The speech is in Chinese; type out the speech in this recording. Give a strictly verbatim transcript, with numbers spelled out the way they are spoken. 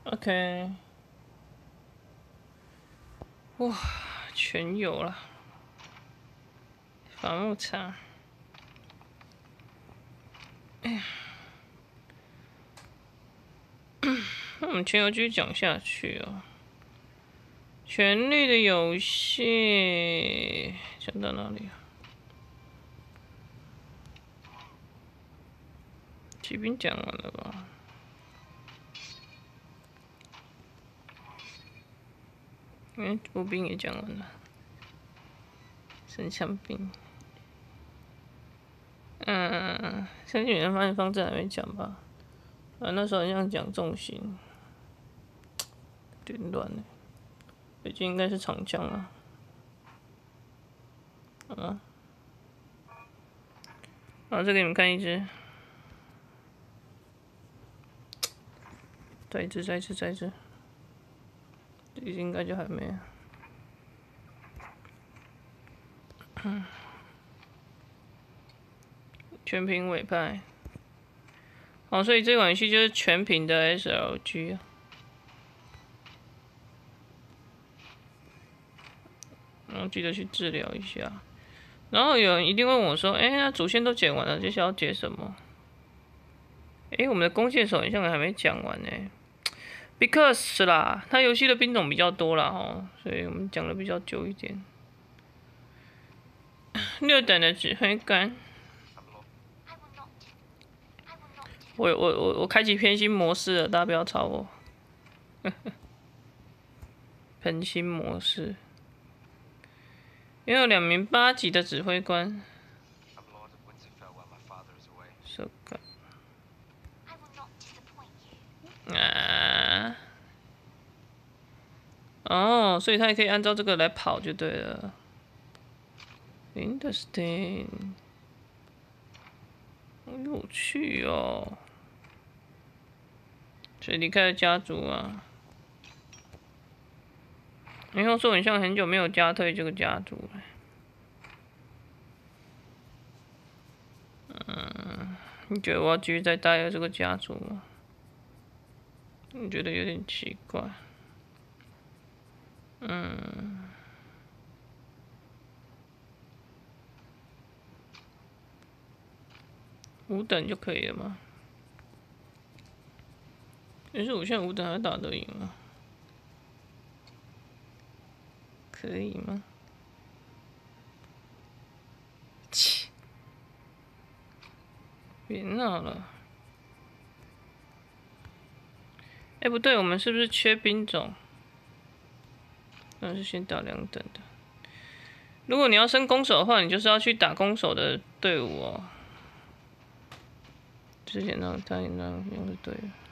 OK， 哇，全有了，伐木场。哎呀，那我们全游继续讲下去哦。权力的游戏讲到哪里啊？骑兵讲完了吧？嗯，步兵也讲完了，神枪兵。嗯，升级原发现方阵还没讲吧？啊，那时候好像讲重型，有点乱呢。北京应该是长枪啊。啊。好，再给你们看一只。再一只，再一只，再一只。这应该就还没。嗯。全屏委派。哦，所以这款游戏就是全屏的 S L G 啊。然后记得去治疗一下。然后有人一定问我说：“哎、欸，那主线都解完了，接下来要解什么？”哎、欸，我们的弓箭手好像还没讲完呢。Because 啦，它游戏的兵种比较多啦吼，所以我们讲的比较久一点。六等的指挥官。我我我我开启偏心模式了，大家不要吵我。偏心模式。拥有两名八级的指挥官。So good. 啊。哦，所以他也可以按照这个来跑就对了。Interesting。好有趣哦。所以离开了家族啊。然后说很像很久没有加退这个家族了。嗯，你觉得我要继续再待在这个家族吗？你觉得有点奇怪。嗯。五等就可以了吗？可是我现在五等还打得赢吗？可以吗？切！别闹了。哎、欸，不对，我们是不是缺兵种？那是先打两等的。如果你要升攻手的话，你就是要去打攻手的队伍哦。之前那他那样是对的。